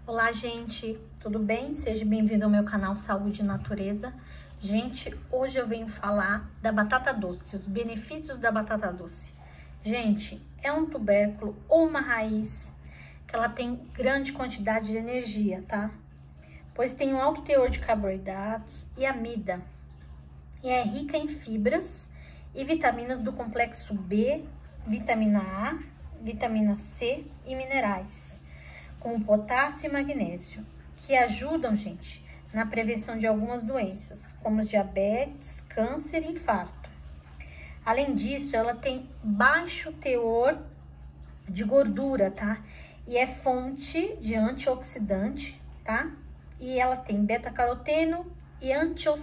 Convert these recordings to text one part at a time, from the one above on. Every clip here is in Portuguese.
Olá, gente, tudo bem? Seja bem-vindo ao meu canal Saúde e Natureza. Gente, hoje eu venho falar da batata doce, os benefícios da batata doce. Gente, é um tubérculo ou uma raiz que ela tem grande quantidade de energia, tá? Pois tem um alto teor de carboidratos e amida. E é rica em fibras e vitaminas do complexo B, vitamina A, vitamina C e minerais, com potássio e magnésio, que ajudam, gente, na prevenção de algumas doenças, como diabetes, câncer e infarto. Além disso, ela tem baixo teor de gordura, tá? E é fonte de antioxidante, tá? E ela tem beta-caroteno e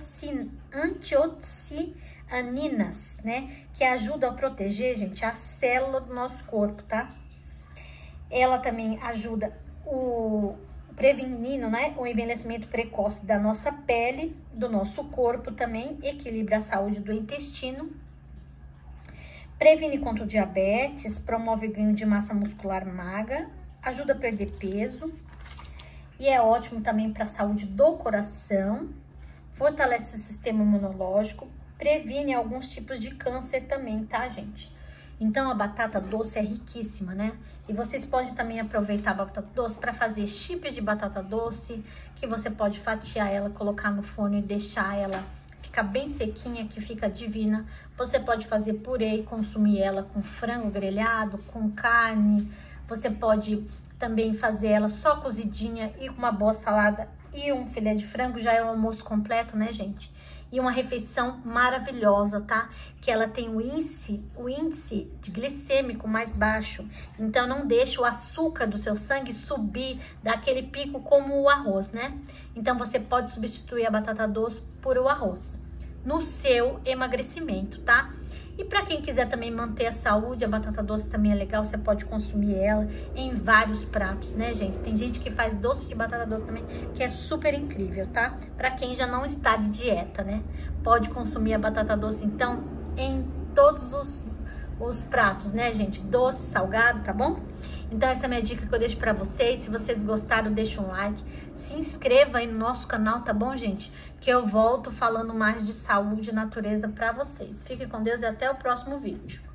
antocianinas, né? Que ajudam a proteger, gente, a célula do nosso corpo, tá? Ela também ajuda prevenindo, né, o envelhecimento precoce da nossa pele, do nosso corpo também, equilibra a saúde do intestino, previne contra o diabetes, promove ganho de massa muscular magra, ajuda a perder peso e é ótimo também para a saúde do coração, fortalece o sistema imunológico, previne alguns tipos de câncer também, tá, gente? Então, a batata doce é riquíssima, né? E vocês podem também aproveitar a batata doce para fazer chips de batata doce, que você pode fatiar ela, colocar no forno e deixar ela ficar bem sequinha, que fica divina. Você pode fazer purê e consumir ela com frango grelhado, com carne. Você pode também fazer ela só cozidinha e com uma boa salada e um filé de frango, já é um almoço completo, né, gente? E uma refeição maravilhosa, tá? Que ela tem o índice de glicêmico mais baixo. Então, não deixa o açúcar do seu sangue subir daquele pico como o arroz, né? Então, você pode substituir a batata doce por o arroz no seu emagrecimento, tá? E para quem quiser também manter a saúde, a batata doce também é legal, você pode consumir ela em vários pratos, né, gente? Tem gente que faz doce de batata doce também, que é super incrível, tá? Para quem já não está de dieta, né? Pode consumir a batata doce, então, em todos os pratos, né, gente? Doce, salgado, tá bom? Então, essa é a minha dica que eu deixo pra vocês. Se vocês gostaram, deixa um like. Se inscreva aí no nosso canal, tá bom, gente? Que eu volto falando mais de saúde e natureza pra vocês. Fiquem com Deus e até o próximo vídeo.